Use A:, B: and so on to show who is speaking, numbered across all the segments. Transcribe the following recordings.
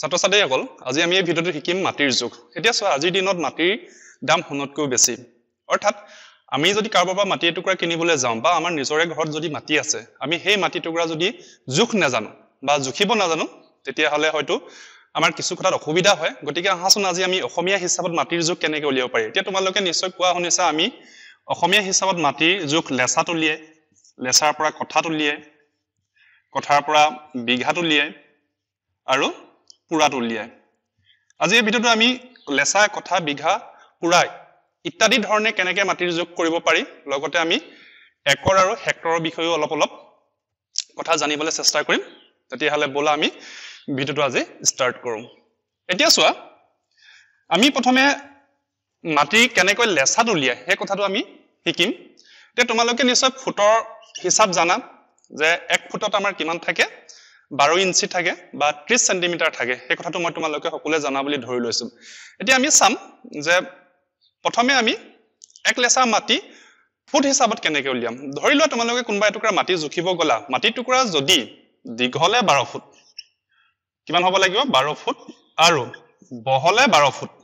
A: ছাত্ৰ ছাত্ৰীসকল আজি আমি এই ভিডিঅ'টো শিকিম মাটিৰ জোখ এতিয়া চোৱা আজিৰ দিনত মাটিৰ দাম হনতকৈ বেছি অৰ্থাৎ আমি যদি কাৰোবাৰ পৰা মাটি এটুকুৰা কিনিবলৈ যাওঁ বা আমাৰ নিজৰে ঘৰত যদি মাটি আছে আমি সেই মাটি টুকুৰা যদি জোখ নাজানো বা জুখিব নাজানো তেতিয়া হলে হয়তো আমাৰ কিছু কথাত অসুবিধা হয় গতিকে আহাচোন আজি আমি অসমীয়া হিচাপত মাটিৰ জোখ কেনেকৈ উলিয়াব পাৰি এতিয়া তোমালোকে নিশ্চয় কোৱা শুনিছা আমি অসমীয়া হিচাপত মাটিৰ জোখ লেছাত উলিয়াই লেছাৰ পৰা কথাত উলিয়াই কথাৰ পৰা বিঘাত উলিয়াই আৰু পুৰাত উলিয়াই আজি এই ভিডিঅ'টো আমি লেছা কথা বিঘা পুৰা ইত্যাদি ধৰণে কেনেকৈ মাটিৰ জোখ কৰিব পাৰি লগতে আমি একৰ আৰু হেক্টৰৰ বিষয়েও অলপ কথা জানিবলৈ চেষ্টা কৰিম তেতিয়াহলে বলা আমি ভিডিঅ'টো আজি ষ্টাৰ্ট কৰোঁ এতিয়া চোৱা আমি প্ৰথমে মাটি কেনেকৈ লেছাত উলিয়াই সেই কথাটো আমি শিকিম এতিয়া তোমালোকে নিশ্চয় ফুটৰ হিচাপ জানা যে 1 ফুটত আমাৰ কিমান থাকে 12 ইঞ্চি থাকে বা 30 সেন্টিমিটাৰ থাকে সেই কথাটো মই তোমালোকে সকলোৱে জানা বুলি ধৰি লৈছো এতিয়া আমি চাম যে প্ৰথমে আমি এক লেছা মাটি ফুট হিচাপত কেনেকৈ উলিয়াম ধৰি লোৱা তোমালোকে কোনবা এটুকুৰা মাটি জুখিব গলা মাটি টুকুৰা যদি দীঘলে 12 ফুট কিমান হ'ব লাগিব 12 ফুট আৰু বহলে 12 ফুট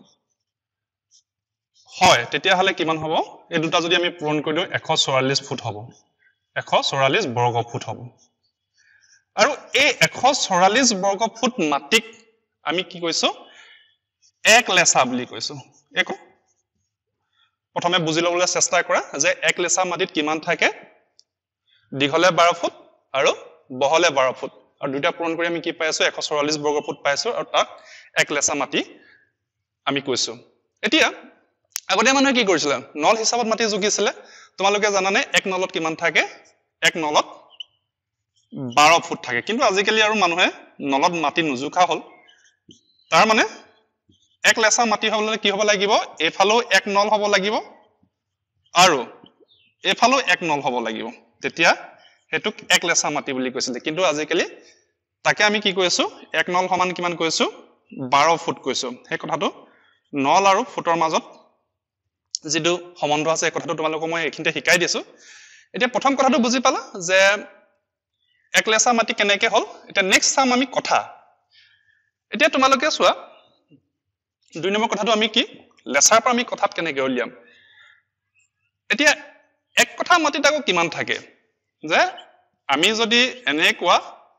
A: হয় তেতিয়া হলে কিমান হ'ব এই দুটা যদি আমি পূৰণ কৰি দিও 144 ফুট হ'ব 144 বৰ্গ ফুট হ'ব আৰু এই 144 বৰ্গ ফুট মাটিক আমি কি কৈছো এক লেছা বুলি কৈছো একো প্ৰথমে বুজি লবলৈ চেষ্টা কৰা যে এক লেছা মাটিত কিমান থাকে দীঘলে 12 ফুট আৰু বহলে 12 ফুট আৰু দুটা পূৰণ কৰি আমি কি পাইছো 144 বৰ্গ ফুট পাইছো আৰু তাক এক লেছা মাটি আমি কৈছো এতিয়া আগতে মানুহে কি কৰিছিল নল হিচাপত মাটি জুখিছিলে তোমালোকে জানানে এক নলত কিমান থাকে এক নলত 12 ফুট থাকে কিন্তু আজিকালি আৰু মানুহে নলত মাটি নুজুখা হল তাৰ মানে এক লেছা মাটি হবলৈ কি হ'ব লাগিব এফালো এক নল হ'ব লাগিব আৰু এফালো এক নল হ'ব লাগিব তেতিয়া হেতুক এক লেছা মাটি বুলি কৈছিল কিন্তু আজিকালি তাকে আমি কি কৈছো এক নল সমান কিমান কৈছো 12 ফুট কৈছো সেই কথাটো নল আৰু ফুটৰ মাজত যেটো সম্বন্ধ আছে এই কথাটো তোমালোকক মই এখিনতে শিকাই দিছো এতিয়া প্ৰথম কথাটো বুজি পালা যে এক লেছা মাটি কেনেকৈ হল এটা নেক্সট চাম আমি কথা এতিয়া তোমালোকে চোৱা দুই নম্বৰ কথাটো আমি কি লেছাৰ পৰা আমি কথাত কেনেকৈ উলিয়াম এতিয়া এক কথা মাটিত আকৌ কিমান থাকে যে আমি যদি এনেকুৱা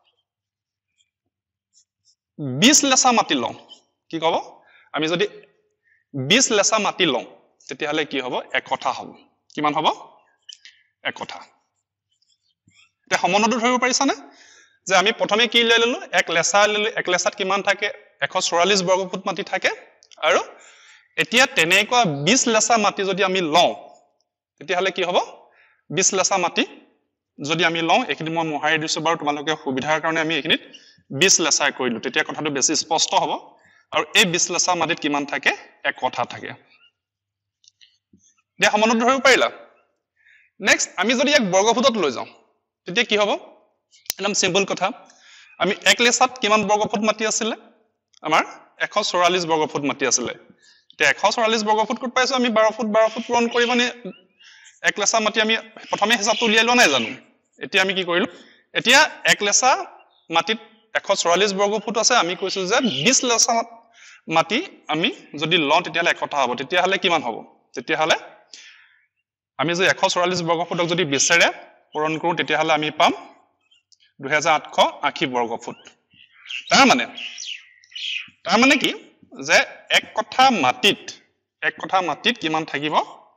A: 20 লেছা মাটি লওঁ কি কব আমি যদি 20 লেছা মাটি লওঁ তেতিয়াহলে কি হ'ব এক কথা হ'ব কিমান হ'ব এক কথা তে সমনটো ধৰিব পাৰিছানে যে আমি প্ৰথমে কি লৈ ললো এক লেছা ললো এক লেছাত কিমান থাকে 144 বৰ্গ ফুট মাটি থাকে আৰু এতিয়া তেনেকুৱা 20 লেছা মাটি যদি আমি লওঁ তেতিয়াহলে কি হ'ব 20 লেছা মাটি যদি আমি লওঁ এখিনি মই মোহাৰি দিছো বাৰু তোমালোকে সুবিধাৰ কাৰণে আমি এখিনিত 20 লেছা কৰিলো তেতিয়া কথাটো বেছি স্পষ্ট হ'ব আৰু এই 20 লেছা মাটিত কিমান থাকে এক কথা থাকে দিয়া সমনটো ধৰিব পাৰিলা নেক্সট আমি যদি এক বৰ্গ ফুটত লৈ যাওঁ তেতিয়া কি হ'ব একদম সিম্পল কথা আমি এক লেছাত কিমান বৰ্গ ফুট মাটি আছিল আমাৰ 144 বৰ্গ ফুট মাটি আছিল তে 144 বৰ্গ ফুট কত পাইছো আমি 12 ফুট পূৰণ কৰিবনে এক লেছা মাটি আমি প্ৰথমে হিচাপটো উলিয়াই লোৱা নাই জানো এতিয়া আমি কি কৰিলো এতিয়া এক লেছা মাটিত 144 বৰ্গ ফুট আছে আমি কৈছো যে 20 লেছা মাটি আমি যদি লওঁ তেতিয়াহলে এক কথা হ'ব তেতিয়াহলে কিমান হ'ব তেতিয়াহলে আমি যে 144 বৰ্গ ফুটক যদি 20 ৰে পূৰণ কৰো তেতিয়াহলে আমি পাম 2880 বৰ্গ ফুট তাৰ মানে কি যে এক কথা মাটিত কিমান থাকিব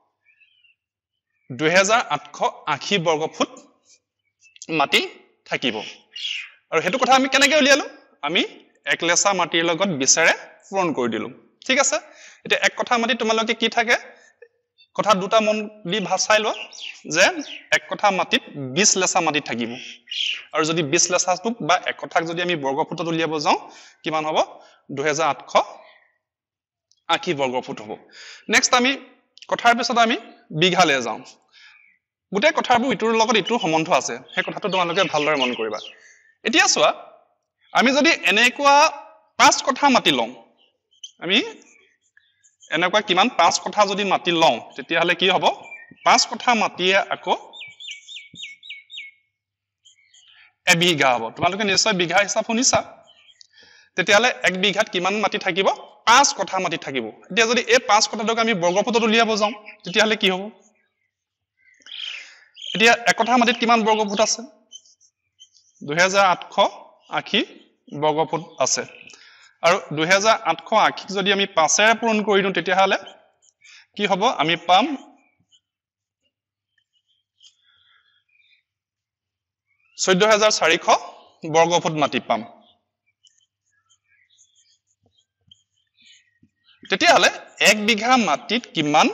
A: 2880 বৰ্গ ফুট মাটি থাকিব আৰু হেতু কথা আমি কেনেকৈ উলিয়ালো আমি এক লেছা মাটিৰ লগত 20 ৰে পূৰণ কৰি দিলো ঠিক আছে এতিয়া এক কথা মাটি তোমালোকে কি থাকে কথা দুটা মন দি ভাষাই লোৱা যে এক কথা মাটিত 20 লেছা মাটি থাকিব আৰু যদি 20 লেছাটোক বা এক কথাক যদি আমি বৰ্গ ফুটত উলিয়াব যাওঁ কিমান হ'ব 2880 বৰ্গ ফুট হ'ব নেক্সট আমি কথাৰ পিছত আমি বিঘালে যাওঁ গুটে কথাবোৰ ইটোৰ লগত ইটোৰ সম্বন্ধ আছে সেই কথাটো তোমালোকে ভালদৰে মন কৰিবা এতিয়া চোৱা আমি যদি এনেকুৱা 5 কথা মাটি লওঁ আমি এনেকুৱা কিমান 5 কথা যদি মাটি লওঁ তেতিয়াহলে কি হ'ব 5 কথা মাটিয়ে আকৌ এবিঘা হ'ব তোমালোকে নিশ্চয় বিঘা হিচাপ শুনিছা তেতিয়াহলে 1 বিঘাত কিমান মাটি থাকিব 5 কঠা মাটি থাকিব এতিয়া যদি এই 5 কঠাটোক আমি বৰ্গফুটত উলিয়াব যাওঁ তেতিয়াহলে কি হ'ব এতিয়া এক কঠা মাটিত কিমান বৰ্গফুট আছে 2880 বৰ্গফুট আছে আৰু 2880 যদি আমি 5 এৰে পূৰণ কৰি দিওঁ তেতিয়াহলে কি হ'ব আমি পাম 14400 বৰ্গফুট মাটি পাম তেতিয়াহলে 1 বিঘা মাটিত কিমান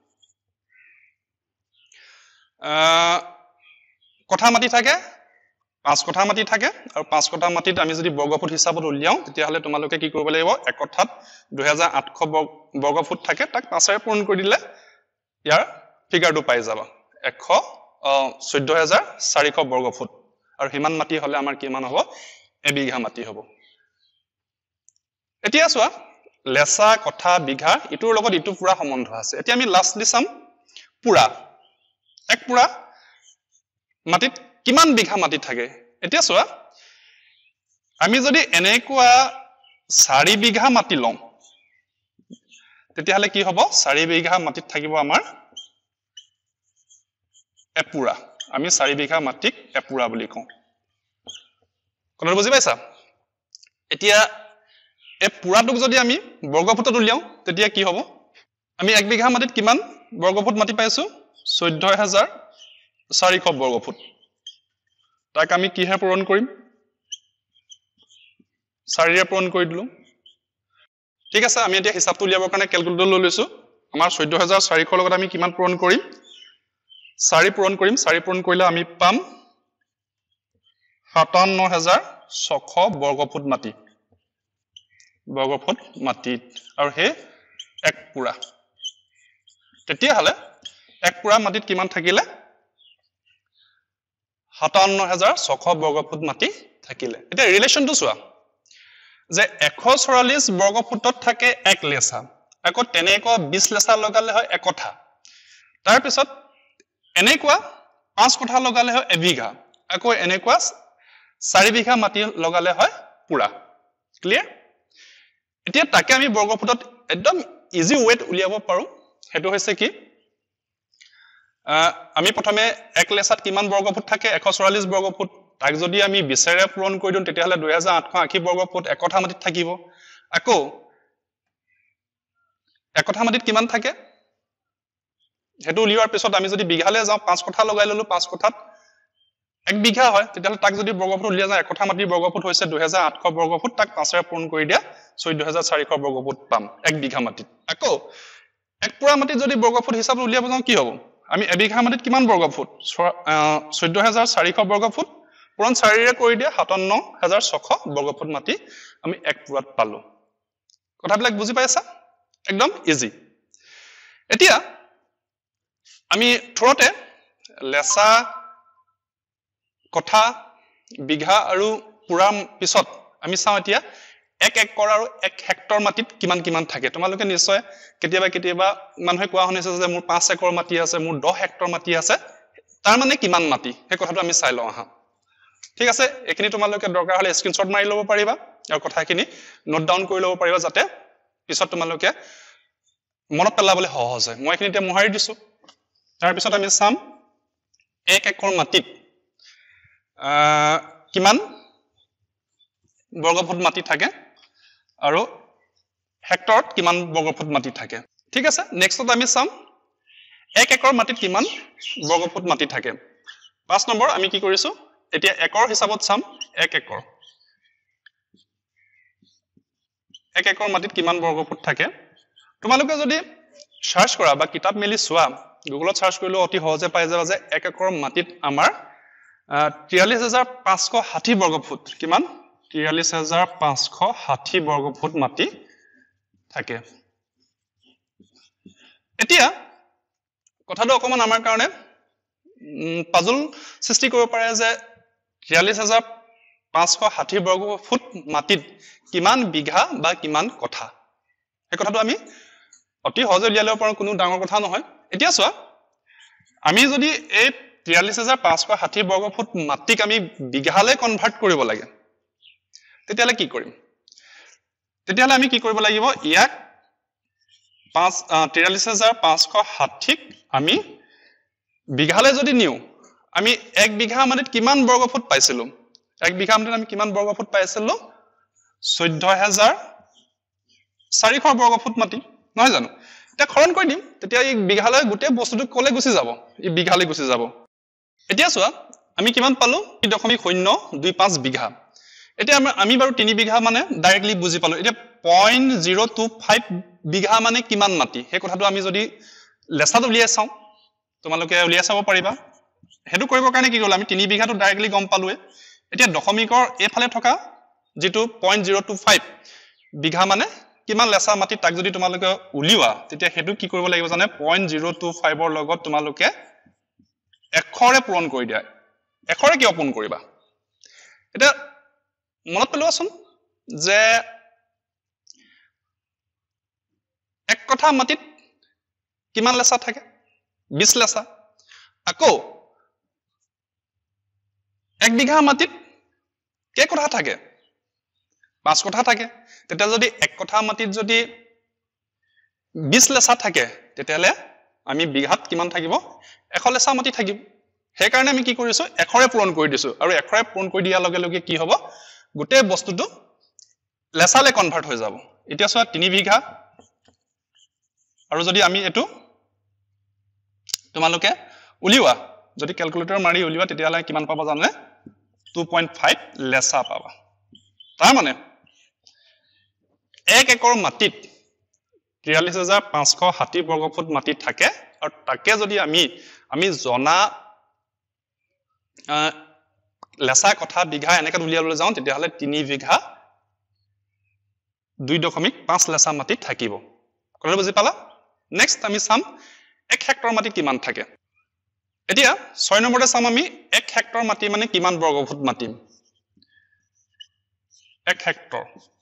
A: কঠা মাটি থাকে 5 কঠা মাটি থাকে আৰু 5 কঠা মাটিত আমি যদি বৰ্গফুট হিচাপত উলিয়াও তেতিয়াহলে তোমালোকে কি কৰিব লাগিব এক কঠাত 2800 বৰ্গফুট থাকে তাক 5 এৰে পূৰণ কৰি দিলে ইয়াৰ ফিগাৰটো পাই যাবা 14400 বৰ্গফুট আৰু হিমান মাটি হলে আমাৰ কিমান হ'ব এবিঘা মাটি হ'ব এতিয়া চোৱা লেসা কঠা বিঘা ইটোৰ লগত ইটো পুৰা সম্বন্ধ আছে এতিয়া আমি লাষ্টলি চাম পুৰা এক পুৰা মাটিত কিমান বিঘা মাটি থাকে এতিয়া চোৱা আমি যদি এনেকুৱা 4 বিঘা মাটি লওঁ তেতিয়াহলে কি হ'ব 4 বিঘা মাটিত থাকিব আমাৰ এপুৰা আমি 4 বিঘা মাটিক এপুৰা বুলি কওঁ কথাটো বুজি পাইছা এতিয়া এই পুৰাটোক যদি আমি বৰ্গফুটত উলিয়াও তেতিয়া কি হ'ব আমি 1 বিঘা মাটিত কিমান বৰ্গফুট মাটি পাইছো 14400 বৰ্গফুট তাক আমি কিহে পূৰণ কৰিম 4 ৰে পূৰণ কৰি দিলো ঠিক আছে আমি এতিয়া হিচাপটো উলিয়াবৰ কাৰণে ক্যালকুলেটৰ লৈ লৈছো আমাৰ 14400 লগত আমি কিমান পূৰণ কৰিম 4 পূৰণ কৰিম 4 পূৰণ কৰিলে আমি পাম 57600 বৰ্গফুট মাটি আৰু হে এক পুৰা তেতিয়াহলে এক পুৰা মাটিত কিমান থাকিলে 57600 বৰ্গফুট মাটি থাকিলে এতিয়া ৰিলেশনটো চোৱা যে 144 বৰ্গফুটত থাকে এক লেসা আকৌ তেনেকুৱা 20 লেসা লগালে হয় এক কঠা তাৰ পিছত এনেকুৱা 5 কঠা লগালে হয় এবিঘা আকৌ এনেকুৱা 4 বিঘা মাটি লগালে হয় পুৰা ক্লিয়াৰ এতিয়া তাকে আমি বৰ্গফুটত একদম ইজি ওয়েট উলিয়াব পাৰো হেতু হৈছে কি আমি প্ৰথমে এক লেসাত কিমান বৰ্গফুট থাকে 144 বৰ্গফুট তাক যদি আমি 20 ৰে পূৰণ কৰি দিওঁ তেতিয়াহলে 2880 বৰ্গফুট এক কঠা মাটিত থাকিব আকৌ এক কঠা মাটিত কিমান থাকে হেতু উলিওৱাৰ পিছত আমি যদি বিঘালে যাওঁ 5 কঠা লগাই ললো 5 কঠাত 1 বিঘা হয় তেতিয়াহলে তাক যদি বৰ্গফুট উলিয়া যায় এক কঠা মাটিৰ বৰ্গফুট হৈছে 2800 বৰ্গফুট তাক 5 ৰে পূৰণ কৰি দিয়া 14400 বৰ্গফুট পাম 1 বিঘা মাটিত আকৌ এক পুৰা মাটিত যদি বৰ্গফুট হিচাপত উলিয়াব যাওঁ কি হ'ব আমি এবিঘা মাটিত কিমান বৰ্গফুট 14400 বৰ্গফুট পূৰণ 4 ৰে কৰি দিয়া 57600 বৰ্গফুট মাটি আমি এক পুৰাত পালো কথাবিলাক বুজি পাইছা একদম ইজি এতিয়া আমি থৰতে লেসা কঠা বিঘা আৰু পুৰা পিছত আমি চাওঁ এতিয়া 1 একৰ আৰু 1 হেক্টৰ মাটিত কিমান কিমান থাকে তোমালোকে নিশ্চয় কেতিয়াবা মানুহে কোৱা শুনিছে যে মোৰ 5 একৰ মাটি আছে মোৰ 10 হেক্টৰ মাটি আছে তাৰ মানে কিমান মাটি সেই কথাটো আমি চাই লওঁ আহা ঠিক আছে এখিনি তোমালোকে দৰকাৰ হলে স্ক্ৰিনশ্বট মাৰি ল'ব পাৰিবা আৰু কথাখিনি নোট ডাউন কৰি ল'ব পাৰিবা যাতে পিছত তোমালোকে মনত পেলাবলৈ সহজ হয় মই এখিনিতে মোহাৰি দিছো তাৰ পিছত আমি চাম 1 একৰ মাটিত কিমান বৰ্গফুট মাটি থাকে আৰু হেক্টৰত কিমান বৰ্গফুট মাটি থাকে ঠিক আছে নেক্সটত আমি চাম 1 একৰ মাটিত কিমান বৰ্গফুট মাটি থাকে 5 নম্বৰ আমি কি কৰিছো এতিয়া একৰ হিচাপত চাম 1 একৰ 1 একৰ মাটিত কিমান বৰ্গফুট থাকে তোমালোকে যদি সাৰ্চ কৰা বা কিতাপ মেলি চোৱা গুগলত সাৰ্চ কৰিলে অতি সহজে পাই যাবা যে 1 একৰ মাটিত আমাৰ 43560 বৰ্গফুট কিমান 43560 বৰ্গফুট মাটি থাকে এতিয়া কথাটো অকমান আমাৰ কাৰণে পাজল সৃষ্টি কৰিব পাৰে যে 43560 বৰ্গফুট মাটিত কিমান বিঘা বা কিমান কঠা এই কথাটো আমি অতি সহজে উলিয়াই ল'ব পাৰো কোনো ডাঙৰ কথা নহয় এতিয়া চোৱা আমি যদি এই 43560 বৰ্গফুট মাটিক আমি বিঘালে কনভাৰ্ট কৰিব লাগে তেতিয়ালে কি কৰিম তেতিয়াহলে আমি কি কৰিব লাগিব ইয়াক 43560 আমি বিঘালে যদি নিও আমি 1 বিঘা মাটিত কিমান বৰ্গ ফুট পাইছিলো 1 বিঘা মাটিত আমি কিমান বৰ্গ ফুট পাইছিলো 14400 বৰ্গ ফুট মাটি নহয় জানো এটা খৰণ কৰি দিম তেতিয়া এই বিঘালৈ গোটে বস্তুটো কলে গুছি যাব এই বিঘালে গুছি যাব এতিয়া চোৱা আমি কিমান পালো 0.025 বিঘা এতিয়া আমি বাৰু 3 বিঘা মানে ডাইৰেক্টলি বুজি পালো এতিয়া 0.025 বিঘা মানে কিমান মাটি হে কথাটো আমি যদি লেছাত উলিয়াই চাও তোমালোকে উলিয়াই চাব পাৰিবা হেতু কৰিবৰ কাৰণে কি গল আমি 3 বিঘাটো ডাইৰেক্টলি গম পালোৱে এতিয়া দশমিকৰ এফালে থকা যেটো 0.025 বিঘা মানে কিমান লেছা মাটি তাক যদি তোমালোকে উলিওৱা তেতিয়া হেতু কি কৰিব লাগিব জানে 0.025 ৰ লগত তোমালোকে এখৰে পূৰণ কৰি দিয়া এখৰে কি অপূৰণ কৰিবা এটা মনত পেলোৱাচোন যে এক কথা মাটিত কিমান লেছা থাকে 20 লেছা আকৌ এক বিঘা মাটিত কে কথা থাকে 5 কথা থাকে তেতিয়া যদি এক কথা মাটিত যদি 20 লেছা থাকে তেতিয়ালে আমি বিঘাত কিমান থাকিব 100 লেছা মাটি থাকিব হে কাৰণে আমি কি কৰিছো এখৰে পূৰণ কৰি দিছো আৰু এখৰে পূৰণ কৰি দিয়া লগে লগে কি হ'ব গোটে বস্তুটো লেছালে কনভাৰ্ট হৈ যাব এতিয়া চোৱা 3 বিঘা আৰু যদি আমি এটো তোমালোকে উলিওৱা যদি ক্যালকুলেটৰ মাৰি উলিওৱা তেতিয়ালে কিমান পাবা জানে 2.5 লেছা পাবা তাৰ মানে 1 একৰ মাটিত 43560 বৰ্গ ফুট মাটি থাকে আৰু তাকে যদি আমি জনা লেছা কথা বিঘা এনেকৈ উলিয়াবলৈ যাওঁ তেতিয়াহলে 3 বিঘা 2.5 লেছা মাটি থাকিব কথাটো বুজি পালা নেক্সট আমি চাম 1 হেক্টৰ মাটি কিমান থাকে এতিয়া 6 নম্বৰতে চাম আমি 1 হেক্টৰ মাটি মানে কিমান বৰ্গ ফুট মাটি 1 হেক্টৰ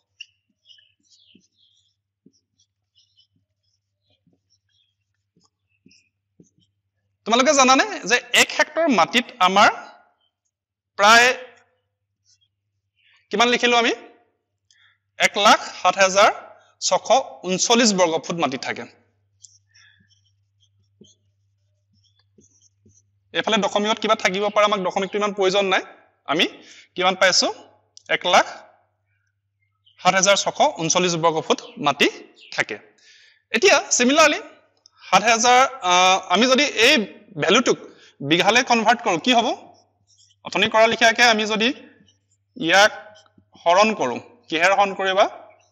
A: তোমালোকে জানানে যে 1 হেক্টৰ মাটিত আমাৰ প্ৰায় কিমান লিখিলো আমি 1,07,639 বৰ্গ ফুট মাটি থাকে এফালে দশমিকত কিবা থাকিব পাৰে আমাক দশমিকটো ইমান প্ৰয়োজন নাই আমি কিমান পাইছো 1,07,639 বৰ্গ ফুট মাটি থাকে এতিয়া সিমিলাৰলি 7,000 আমি যদি এই ভ্যালুটোক বিঘালে কনভাৰ্ট কৰো কি হ'ব অথনি কৰা লিখিয়াকে আমি যদি ইয়াক হৰণ কৰো কিহেৰ হৰণ কৰিবা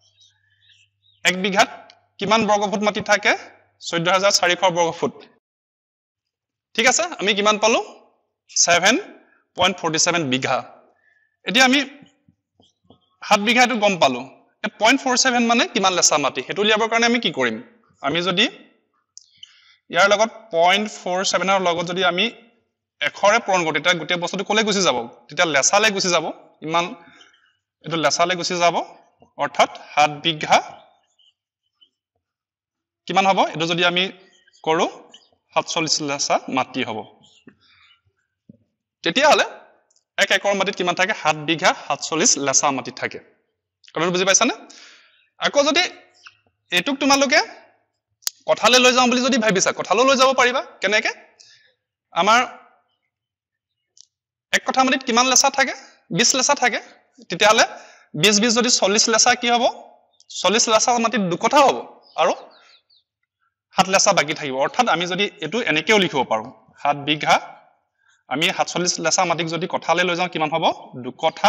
A: 1 বিঘাত কিমান বৰ্গ ফুট মাটি থাকে 14400 বৰ্গ ফুট ঠিক আছে আমি কিমান পালো 7.47 বিঘা এতিয়া আমি 7 বিঘাটো গম পালো 0.47 মানে কিমান লেছা মাটি হেতু লিয়াবৰ কাৰণে আমি কি কৰিম আমি যদি ইয়াৰ লগত 0.47 ৰ লগত যদি আমি এখৰে পূৰণ কৰো তেতিয়া গোটে বস্তুটো কলে গুছি যাব তেতিয়া লেছালে গুছি যাব ইমান এটো লেছালে গুছি যাব অৰ্থাৎ 7 বিঘা কিমান হ'ব এটো যদি আমি কৰো 47 লেছা মাটি হ'ব তেতিয়া হলে 1 একৰ মাটিত কিমান থাকে 7 বিঘা 47 লেছা মাটি থাকে কথাটো বুজি পাইছানে আকৌ যদি এটুক তোমালোকে কথালে লৈ যাওঁ বুলি যদি ভাবিছা কথালৈ লৈ যাব পাৰিবা কেনেকে আমাৰ এক কথা মাটিত কিমান লেছা থাকে 20 লেছা থাকে তেতিয়ালে 20 যদি 40 লেছা কি হ'ব 40 লেছা মাটিত দু কথা হ'ব আৰু 7 লেছা বাকি থাকিব অৰ্থাৎ আমি যদি এটো এনেকেও লিখিব পাৰো 7 বিঘা আমি 47 লেছা মাটিক যদি কথালে লৈ যাওঁ কিমান হ'ব দু কথা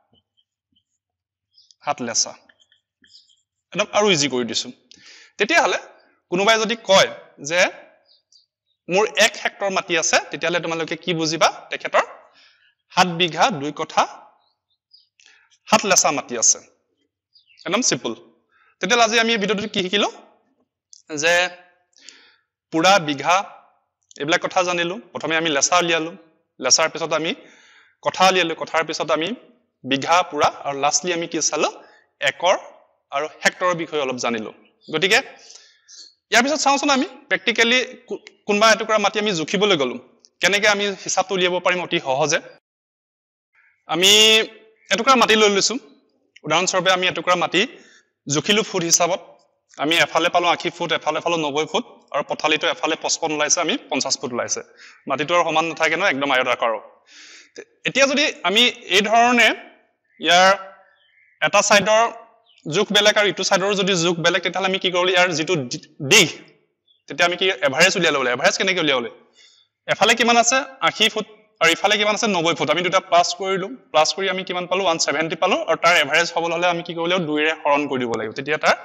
A: 7 লেছা একদম আৰু ইজি কৰি দিছো তেতিয়াহলে কোনোবাই যদি কয় যে মোৰ 1 হেক্টৰ মাটি আছে তেতিয়ালে তোমালোকে কি বুজিবা তেখেতৰ 7 বিঘা 2 কথা 7 লেছা মাটি আছে একদম সিম্পল তেতিয়ালে আজি আমি এই ভিডিওটো কি শিকিলো যে পুৰা বিঘা এবলা কথা জানিলো প্ৰথমে আমি লেছা উলিয়ালো লেছাৰ পিছত আমি কথা উলিয়ালো কথাৰ পিছত আমি বিঘা পুৰা আৰু লাষ্টলি আমি কি চালো একৰ আৰু হেক্টৰৰ বিষয়ে অলপ জানিলো গটিকে ইয়াৰ পিছত চাওঁচোন আমি প্ৰ্যাকটিক্যালি কোনবা এটুকুৰা মাটি আমি জুখিবলৈ গলো কেনেকৈ আমি হিসাবটো উলিয়াব পাৰিম অতি সহজে আমি এটুকুৰা মাটি লৈ লৈছো উদাহৰণস্বৰূপে আমি এটুকুৰা মাটি জুখিলো ফুট হিচাপত আমি এফালে পালো 80 ফুট এফালে পালো 90 ফুট আৰু পথালিটো এফালে 55 ওলাইছে আমি 50 ফুট ওলাইছে মাটিটো আৰু সমান নাথাকে ন একদম আয়তাকাৰ এতিয়া যদি আমি এই ধৰণে ইয়াৰ এটা সাইডৰ জুখ বেলেগ আৰু ইটো সাইডৰ যদি জুখ বেলেগ তেতিয়ালে আমি কি কৰিলো ইয়াৰ যেটো দিগ তেতিয়া আমি কি এভাৰেজ উলিয়াব লাগে এভাৰেজ কেনেকৈ উলিয়াব লাগে এফালে কিমান আছে 80 ফুট আৰু ইফালে কিমান আছে 90 ফুট আমি দুটা প্লাস কৰিলো প্লাস কৰি আমি কিমান পালো 170 পালো আৰু তাৰ এভাৰেজ হ'ব হলে আমি কি কৰিলো 2 ৰে হৰণ কৰি দিব লাগিব তেতিয়া তাৰ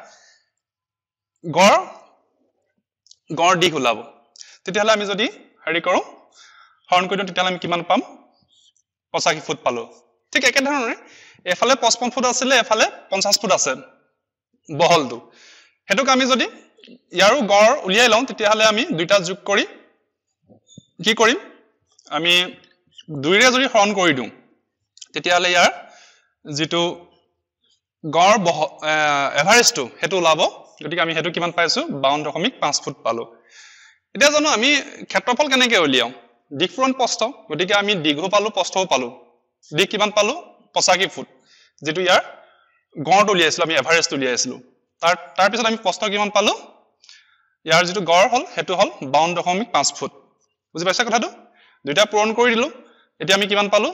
A: গড় দিগ ওলাব তেতিয়ালে আমি যদি হেৰি কৰো হৰণ কৰি দিও তেতিয়ালে আমি কিমান পাম 85 ফুট পালো ঠিক একে ধৰণে এফালে 55 ফুট আছিল এফালে 50 ফুট আছে বহলটো হেতুক আমি যদি ইয়াৰো গড় উলিয়াই লওঁ তেতিয়ালে আমি দুইটা যোগ কৰি কি কৰিম আমি 2 ৰে যদি হৰণ কৰি দিও তেতিয়ালে ইয়াৰ যেটো গড় এভাৰেজটো হেতু ওলাব গতিকে আমি হেতু কিমান পাইছো 52.5 ফুট পালো এতিয়া জানো আমি ক্ষেত্ৰফল কেনেকৈ উলিয়াও দিক পূৰণ প্ৰস্থ গতিকে আমি দিঘো পালো প্ৰস্থও পালো দিক কিমান পালো 85 ফুট যেটো ইয়াৰ গড় উলিয়াইছিল আমি এভাৰেজটো উলিয়াইছিল তাৰ পিছত আমি প্ৰস্থ কিমান পালো ইয়াৰ যেটো গড় হল হেতু হল 52.5 ফুট বুজি পাইছা কথাটো দুইটা পূৰণ কৰি দিলো এতিয়া আমি কিমান পালো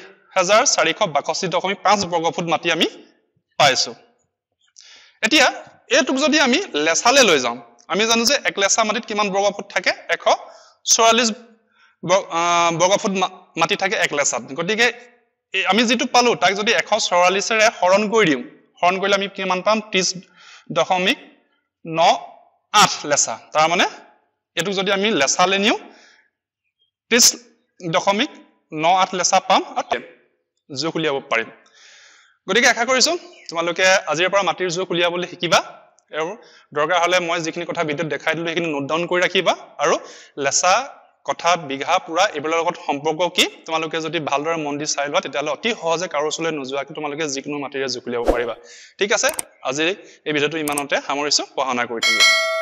A: 4462.5 বৰ্গ ফুট মাটি আমি পাইছো এতিয়া এটুক যদি আমি লেছালে লৈ যাম আমি জানো যে এক লেছা মাটিত কিমান বৰ্গ ফুট থাকে 144 বৰ্গ ফুট মাটি থাকে এক লেছাত গতিকে আমি যেটো পালো তাক যদি 144 ৰে হৰণ কৰি দিম হৰণ কৰিলে আমি কিমান পাম 30.98 লেছা তাৰ মানে এটুক যদি আমি লেছালে নিও 30.98 লেছা পাম আৰু জোখ উলিয়াব পাৰিম গতিকে আশা কৰিছো তোমালোকে আজিৰ পৰা মাটিৰ জোখ উলিয়াবলৈ শিকিবা আৰু দৰকাৰ হলে মই যিখিনি কথা ভিডিঅ'ত দেখাই দিলো সেইখিনি নোট ডাউন কৰি ৰাখিবা আৰু লেছা কথা বিঘা পুৰা এইবিলাকৰ লগত সম্পৰ্ক কি তোমালোকে যদি ভালদৰে মন দি চাই লোৱা তেতিয়ালে অতি সহজে কাৰো ওচৰলৈ নোযোৱাকৈ তোমালোকে যিকোনো মাটিৰে জোখ উলিয়াব পাৰিবা ঠিক আছে আজি এই ভিডিঅ'টো ইমানতে সামৰিছো পঢ়া শুনা কৰি থাকিবা